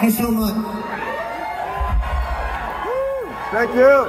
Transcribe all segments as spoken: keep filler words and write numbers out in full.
Thank you so much. Thank you.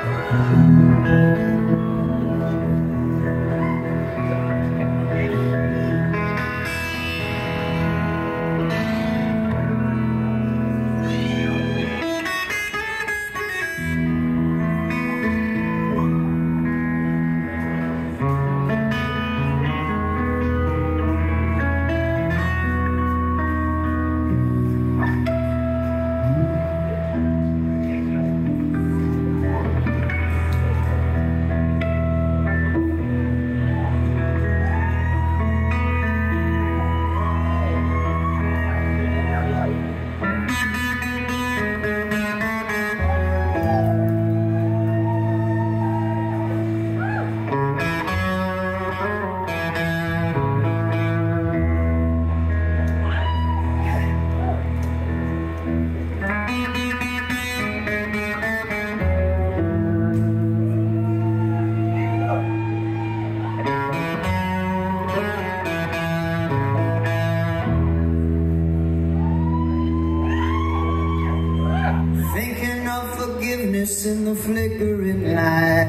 In the flickering light,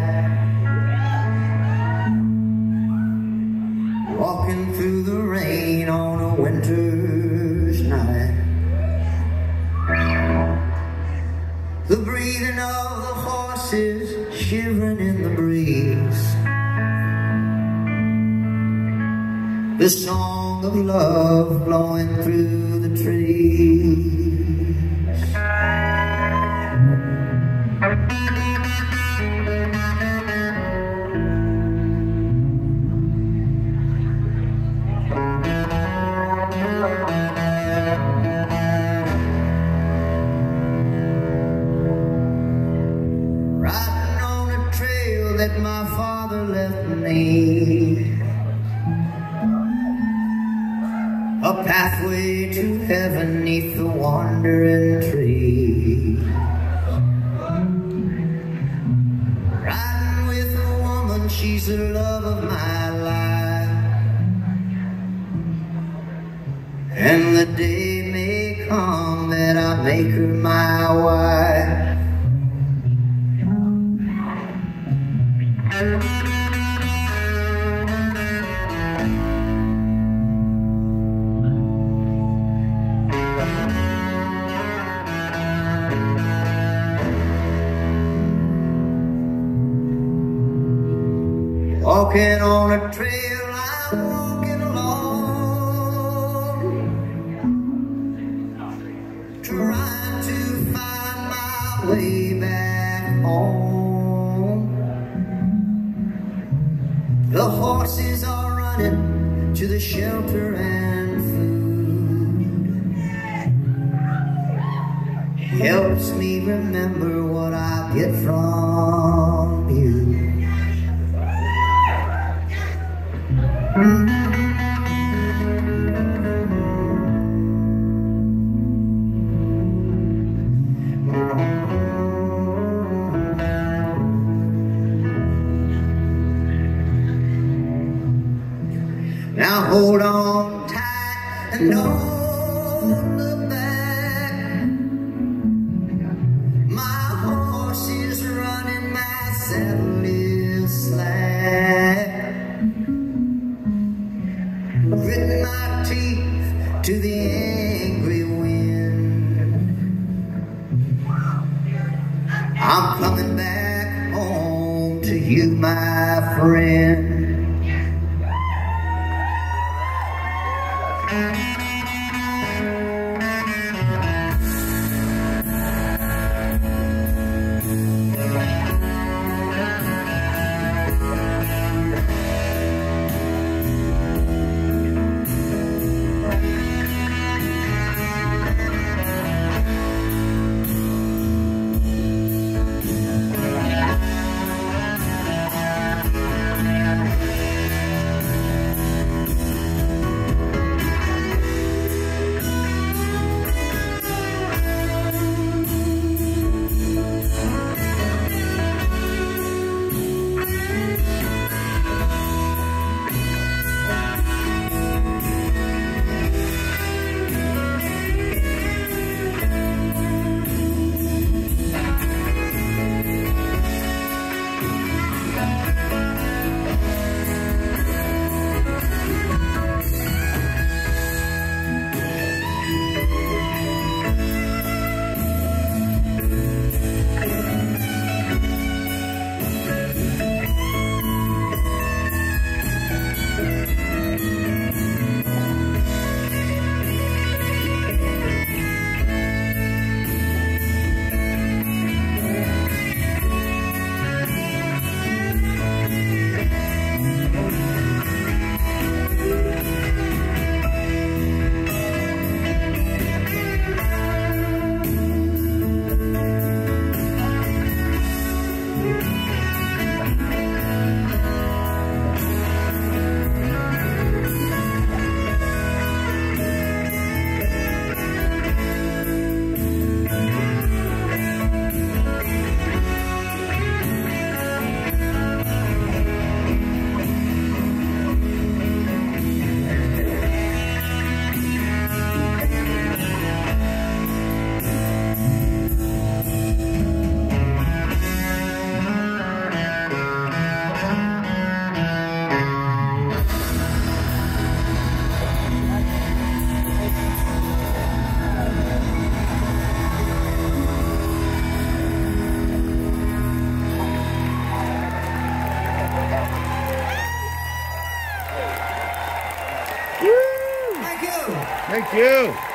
walking through the rain on a winter's night, the breathing of the horses shivering in the breeze, the song of love blowing through the trees. Riding on a trail that my father left me, a pathway to heaven neath the wandering tree. Riding with a woman, she's the love of my life, and the day may come that I make her my wife. Walking on a trail, I'm walking alone, trying to find my way back home. The horses are running to the shelter and food. Helps me remember what I get from you. Now hold on tight and don't look back. My horse is running, my saddle is slack. Gritting my teeth to the angry wind. I'm coming back home to you, my friend. Thank you.